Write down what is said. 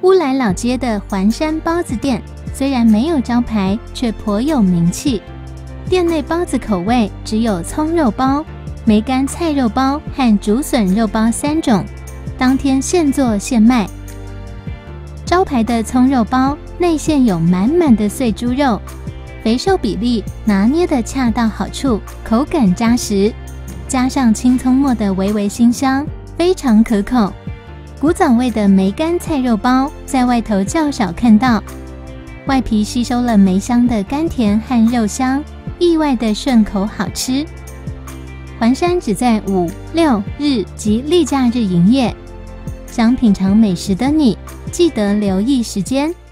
乌来老街的环山包子店虽然没有招牌，却颇有名气。店内包子口味只有葱肉包、梅干菜肉包和竹笋肉包3种，当天现做现卖。招牌的葱肉包内馅有满满的碎猪肉，肥瘦比例拿捏得恰到好处，口感扎实，加上青葱末的微微辛香，非常可口。古早味的梅干菜肉包在外头较少看到，外皮吸收了梅香的甘甜和肉香，意外的顺口好吃。环山只在5、6日及例假日营业，想品尝美食的你，记得留意时间。